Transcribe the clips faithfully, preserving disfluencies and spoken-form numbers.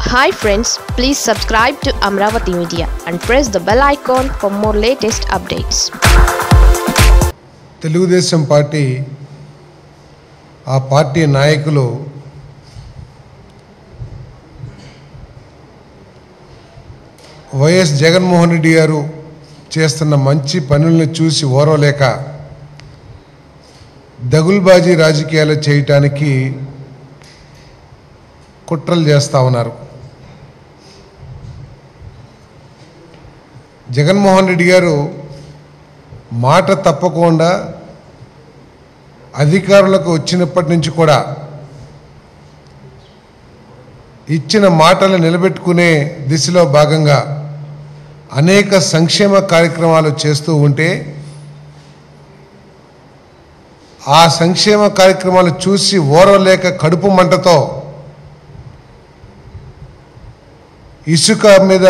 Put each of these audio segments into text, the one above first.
Hi friends, please subscribe to Amravati Media and press the bell icon for more latest updates. Telugu Desam party ఆ party నాయకులు వైఎస్ జగన్మోహన్ రెడ్డి గారు చేస్తున్న మంచి పనులను చూసి ఓర్వలేక దగుల్బాజీ రాజకీయాలు చేయటానికి కుట్రలు చేస్తూ ఉన్నారు. జగన్మోహన్ రెడ్డి గారు మాట తప్పకుండా అధికారులకు వచ్చినప్పటి నుంచి కూడా ఇచ్చిన మాటలు నిలబెట్టుకునే దిశలో భాగంగా అనేక సంక్షేమ కార్యక్రమాలు చేస్తూ ఉంటే ఆ సంక్షేమ కార్యక్రమాలు చూసి ఓర్వలేక కడుపు మంటతో ఇసుక మీద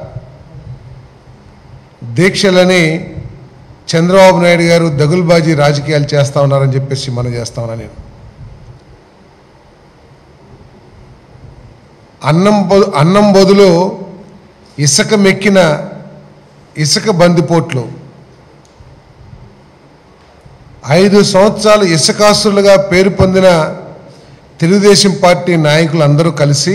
దీక్షలని చంద్రబాబు నాయుడు గారు దగుల్బాజీ రాజకీయాలు చేస్తూ ఉన్నారని చెప్పేసి మనం చేస్తా ఉన్నా. నేను అన్నం అన్నం బదులు ఇసుక మెక్కిన ఇసుక బందిపోట్లు ఐదు సంవత్సరాలు ఇసుకాసులుగా పేరు పొందిన తెలుగుదేశం పార్టీ నాయకులు అందరూ కలిసి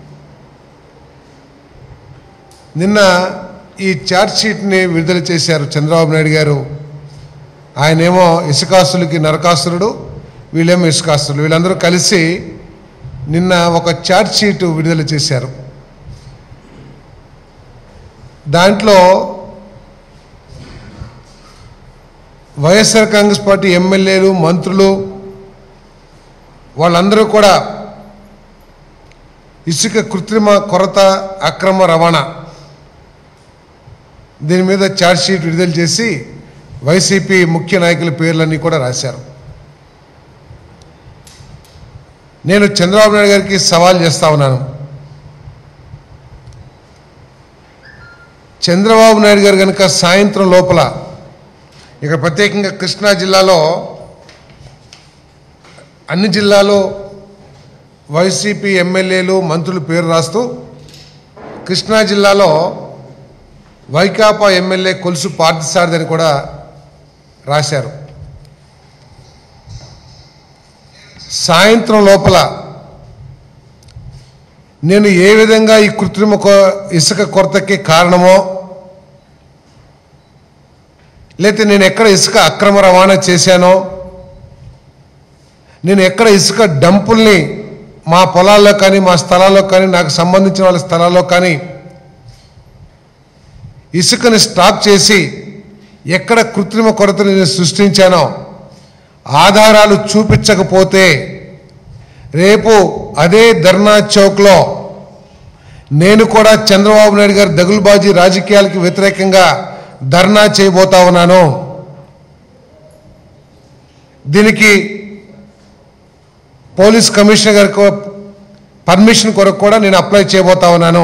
నిన్న ఈ ఛార్జ్షీట్ని విడుదల చేశారు. చంద్రబాబు నాయుడు గారు ఆయనేమో ఇసుకాసులకి నరకాసురుడు, వీళ్ళేమో ఇసుకాసురుడు, వీళ్ళందరూ కలిసి నిన్న ఒక ఛార్జ్షీట్ విడుదల చేశారు. దాంట్లో వైఎస్ఆర్ కాంగ్రెస్ పార్టీ ఎమ్మెల్యేలు, మంత్రులు వాళ్ళందరూ కూడా ఇసుక కృత్రిమ కొరత, అక్రమ రవాణా దీని మీద ఛార్జ్షీట్ విడుదల చేసి వైసీపీ ముఖ్య నాయకుల పేర్లన్నీ కూడా రాశారు. నేను చంద్రబాబు నాయుడు గారికి సవాల్ చేస్తా ఉన్నాను. చంద్రబాబు నాయుడు గారు కనుక సాయంత్రం లోపల ఇక ప్రత్యేకంగా కృష్ణా జిల్లాలో అన్ని జిల్లాలో వైసీపీ ఎమ్మెల్యేలు, మంత్రులు పేరు రాస్తూ కృష్ణా జిల్లాలో వైకాపా ఎమ్మెల్యే కొలుసు పార్థసారథి అని కూడా రాశారు. సాయంత్రం లోపల నేను ఏ విధంగా ఈ కృత్రిమ ఇసుక కొరతకి కారణమో, లేకపోతే నేను ఎక్కడ ఇసుక అక్రమ రవాణా చేశానో, నేను ఎక్కడ ఇసుక డంపుల్ని మా పొలాల్లో కానీ మా స్థలాల్లో కానీ నాకు సంబంధించిన వాళ్ళ స్థలాల్లో కానీ ఇసుకని స్టాక్ చేసి ఎక్కడ కృత్రిమ కొరతను నేను సృష్టించానో ఆధారాలు చూపించకపోతే రేపు అదే ధర్నా చౌక్లో నేను కూడా చంద్రబాబు నాయుడు గారు దగుల్బాజీ రాజకీయాలకు వ్యతిరేకంగా ధర్నా చేయబోతా ఉన్నాను. దీనికి పోలీస్ కమిషనర్ గారికి పర్మిషన్ కొరకు కూడా నేను అప్లై చేయబోతా ఉన్నాను.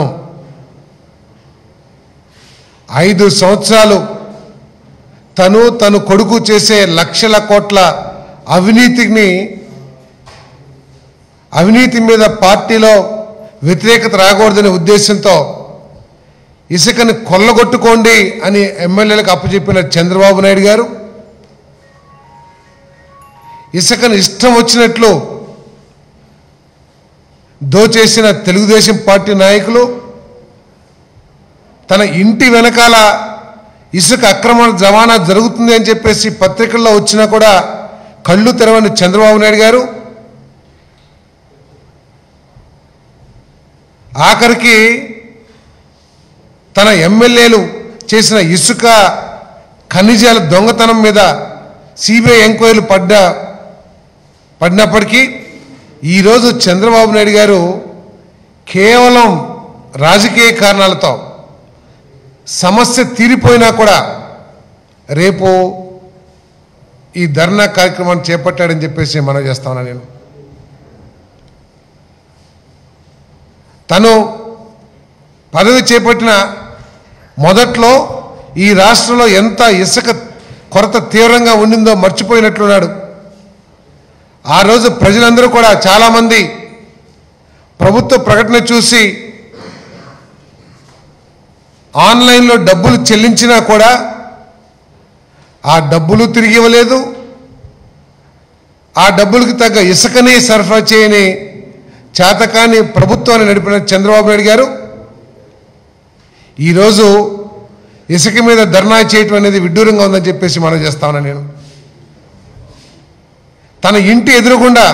ఐదు సంవత్సరాలు తను తను కొడుకు చేసే లక్షల కోట్ల అవినీతిని అవినీతి మీద పార్టీలో వ్యతిరేకత రాకూడదనే ఉద్దేశంతో ఇసుకని కొల్లగొట్టుకోండి అని ఎమ్మెల్యేలకు అప్పచెప్పిన చంద్రబాబు నాయుడు గారు ఇసుకని ఇష్టం వచ్చినట్లు దోచేసిన తెలుగుదేశం పార్టీ నాయకులు తన ఇంటి వెనకాల ఇసుక అక్రమ రవాణా జరుగుతుంది అని చెప్పేసి పత్రికల్లో వచ్చినా కూడా కళ్ళు తెరవని చంద్రబాబు నాయుడు గారు ఆఖరికి తన ఎమ్మెల్యేలు చేసిన ఇసుక ఖనిజాల దొంగతనం మీద సిబిఐ ఎంక్వైరీలు పడ్డ పడినప్పటికీ ఈరోజు చంద్రబాబు నాయుడు గారు కేవలం రాజకీయ కారణాలతో సమస్య తీరిపోయినా కూడా రేపు ఈ ధర్నా కార్యక్రమాన్ని చేపట్టాడని చెప్పేసి మనం చేస్తా ఉన్నా. నేను తను పదవి చేపట్టిన మొదట్లో ఈ రాష్ట్రంలో ఎంత ఇసుక కొరత తీవ్రంగా ఉండిందో మర్చిపోయినట్లున్నాడు. ఆ రోజు ప్రజలందరూ కూడా చాలామంది ప్రభుత్వ ప్రకటన చూసి ఆన్లైన్లో డబ్బులు చెల్లించినా కూడా ఆ డబ్బులు తిరిగి ఇవ్వలేదు. ఆ డబ్బులకు తగ్గ ఇసుకని సరఫరా చేయని చేతకాని ప్రభుత్వాన్ని నడిపిన చంద్రబాబు నాయుడు గారు ఈరోజు ఇసుక మీద ధర్నా చేయటం అనేది విడ్డూరంగా ఉందని చెప్పేసి మనం చేస్తా ఉన్నా. నేను తన ఇంటి ఎదురుగుండా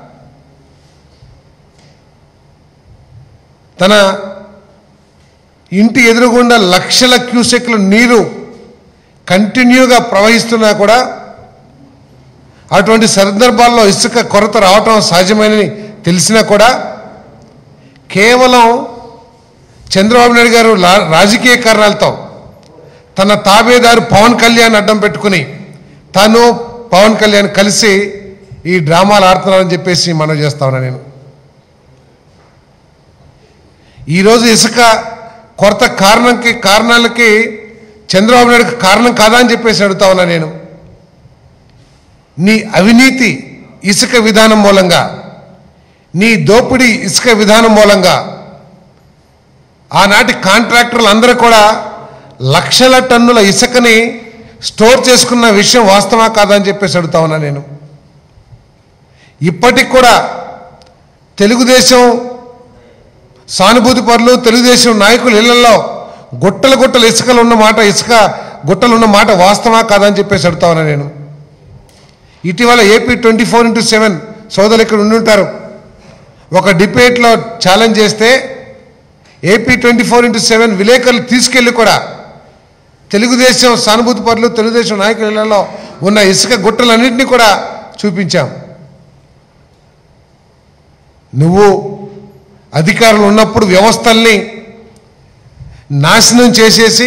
తన ఇంటి ఎదురుగుండా లక్షల క్యూసెక్ల నీరు కంటిన్యూగా ప్రవహిస్తున్నా కూడా అటువంటి సందర్భాల్లో ఇసుక కొరత రావటం సహజమని తెలిసినా కూడా కేవలం చంద్రబాబు నాయుడు గారు రాజకీయ కారణాలతో తన తాబేదారు పవన్ కళ్యాణ్ అడ్డం పెట్టుకుని తను పవన్ కళ్యాణ్ కలిసి ఈ డ్రామాలు ఆడుతున్నారని చెప్పేసి మనం చేస్తా ఉన్నా. నేను ఈరోజు ఇసుక కొరత కారణంకి కారణాలకి చంద్రబాబు నాయుడుకి కారణం కాదా అని చెప్పేసి అడుగుతా ఉన్నా. నేను నీ అవినీతి ఇసుక విధానం మూలంగా, నీ దోపిడీ ఇసుక విధానం మూలంగా ఆనాటి కాంట్రాక్టర్లు అందరూ కూడా లక్షల టన్నుల ఇసుకని స్టోర్ చేసుకున్న విషయం వాస్తవా కాదా అని చెప్పేసి అడుగుతా ఉన్నా. నేను ఇప్పటికి కూడా తెలుగుదేశం సానుభూతి పరులు, తెలుగుదేశం నాయకులు ఇళ్లలో గుట్టలు గుట్టలు ఇసుకలు ఉన్న మాట ఇసుక గుట్టలు ఉన్న మాట వాస్తవా కాదా అని చెప్పేసి అడుగుతా ఉన్నా. నేను ఇటీవల AP twenty four into seven సోదరులు ఇక్కడ ఉండుంటారు, ఒక డిబేట్లో ఛాలెంజ్ చేస్తే AP twenty four into seven విలేకరులు తీసుకెళ్ళి కూడా తెలుగుదేశం సానుభూతి పరులు, తెలుగుదేశం నాయకులలో ఉన్న ఇసుక గుట్టలన్నింటినీ కూడా చూపించాం. నువ్వు అధికారులు ఉన్నప్పుడు వ్యవస్థల్ని నాశనం చేసేసి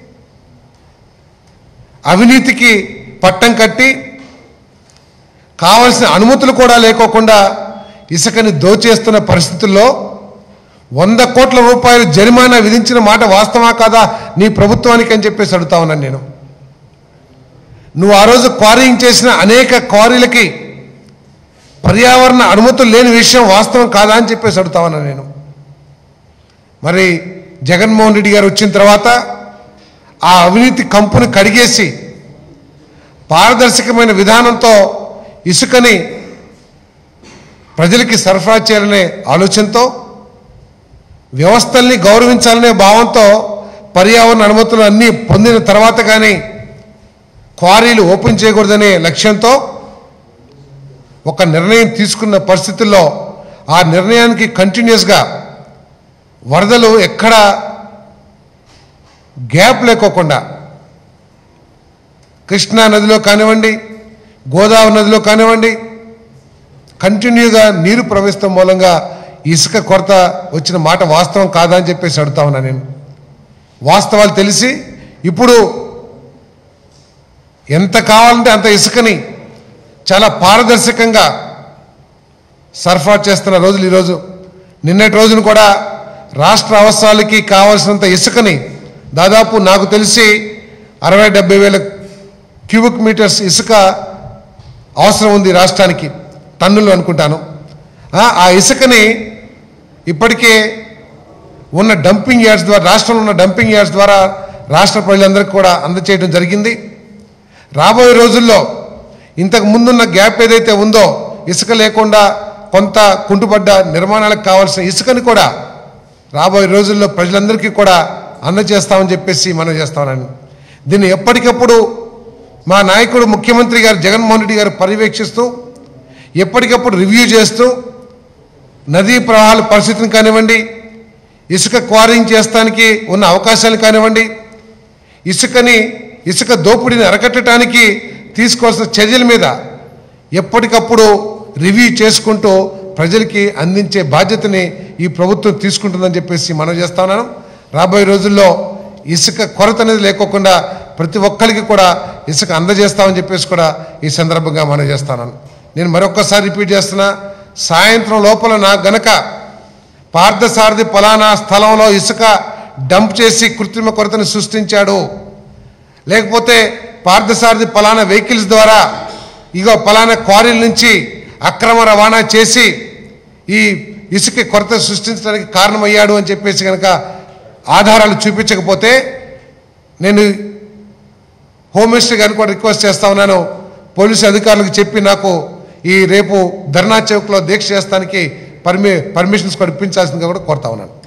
అవినీతికి పట్టం కట్టి కావలసిన అనుమతులు కూడా లేకోకుండా ఇసుకని దోచేస్తున్న పరిస్థితుల్లో వంద కోట్ల రూపాయలు జరిమానా విధించిన మాట వాస్తవా కాదా నీ ప్రభుత్వానికి అని చెప్పేసి అడుగుతా ఉన్నాను. నేను నువ్వు ఆ రోజు క్వారీయింగ్ చేసిన అనేక క్వారీలకి పర్యావరణ అనుమతులు లేని విషయం వాస్తవం కాదా అని చెప్పేసి అడుగుతా ఉన్నాను. నేను మరి జగన్మోహన్ రెడ్డి గారు వచ్చిన తర్వాత ఆ అవినీతి కంపుని కడిగేసి పారదర్శకమైన విధానంతో ఇసుకని ప్రజలకి సరఫరా చేయాలనే ఆలోచనతో, వ్యవస్థల్ని గౌరవించాలనే భావంతో పర్యావరణ అనుమతులు అన్నీ పొందిన తర్వాత కానీ క్వారీలు ఓపెన్ చేయకూడదనే లక్ష్యంతో ఒక నిర్ణయం తీసుకున్న పరిస్థితుల్లో ఆ నిర్ణయానికి కంటిన్యూస్గా వరదలు ఎక్కడ గ్యాప్ లేకోకుండా కృష్ణా నదిలో కానివ్వండి, గోదావరి నదిలో కానివ్వండి కంటిన్యూగా నీరు ప్రవహిస్తాం మూలంగా ఇసుక కొరత వచ్చిన మాట వాస్తవం కాదా అని చెప్పేసి అడుగుతా ఉన్నా. నేను వాస్తవాలు తెలిసి ఇప్పుడు ఎంత కావాలంటే అంత ఇసుకని చాలా పారదర్శకంగా సరఫరా చేస్తున్న రోజులు ఈరోజు. నిన్నటి రోజున కూడా రాష్ట్ర అవసరాలకి కావాల్సినంత ఇసుకని దాదాపు నాకు తెలిసి అరవై డెబ్బై వేల క్యూబిక్ మీటర్స్ ఇసుక అవసరం ఉంది రాష్ట్రానికి, టన్నులు అనుకుంటాను. ఆ ఇసుకని ఇప్పటికే ఉన్న డంపింగ్ యార్డ్స్ ద్వారా, రాష్ట్రంలో ఉన్న డంపింగ్ యార్డ్స్ ద్వారా రాష్ట్ర ప్రజలందరికీ కూడా అందచేయడం జరిగింది. రాబోయే రోజుల్లో ఇంతకు ముందున్న గ్యాప్ ఏదైతే ఉందో ఇసుక లేకుండా కొంత కుంటుపడ్డ నిర్మాణాలకు కావాల్సిన ఇసుకని కూడా రాబోయే రోజుల్లో ప్రజలందరికీ కూడా అందజేస్తామని చెప్పేసి మనం చేస్తామని, దీన్ని ఎప్పటికప్పుడు మా నాయకుడు ముఖ్యమంత్రి గారు జగన్మోహన్ రెడ్డి గారు పర్యవేక్షిస్తూ ఎప్పటికప్పుడు రివ్యూ చేస్తూ నదీ ప్రవాహాల పరిస్థితిని కానివ్వండి, ఇసుక క్వారింగ్ చేస్తానికి ఉన్న అవకాశాలు కానివ్వండి, ఇసుకని ఇసుక దోపిడీని అరకట్టడానికి తీసుకోవాల్సిన చర్యల మీద ఎప్పటికప్పుడు రివ్యూ చేసుకుంటూ ప్రజలకి అందించే బాధ్యతని ఈ ప్రభుత్వం తీసుకుంటుందని చెప్పేసి మనం చేస్తా ఉన్నాను. రాబోయే రోజుల్లో ఇసుక కొరత అనేది లేకోకుండా ప్రతి ఒక్కరికి కూడా ఇసుక అందజేస్తామని చెప్పేసి కూడా ఈ సందర్భంగా మనం చేస్తాను. నేను మరొక్కసారి రిపీట్ చేస్తున్నా, సాయంత్రం లోపల నాకు గనక పార్థసారథి పలానా స్థలంలో ఇసుక డంప్ చేసి కృత్రిమ కొరతను సృష్టించాడు, లేకపోతే పార్థసారథి పలానా వెహికల్స్ ద్వారా ఇగో పలానా క్వారీల నుంచి అక్రమ రవాణా చేసి ఈ ఇసుక కొరత సృష్టించడానికి కారణమయ్యాడు అని చెప్పేసి కనుక ఆధారాలు చూపించకపోతే నేను హోమ్ మినిస్టర్ గారిని కూడా రిక్వెస్ట్ చేస్తా ఉన్నాను, పోలీసు అధికారులకు చెప్పి నాకు ఈ రేపు ధర్నా చౌక్లో దీక్ష చేస్తానికి పర్మి పర్మిషన్స్ కూడా ఇప్పించాల్సిందిగా కూడా కోరుతా ఉన్నాను.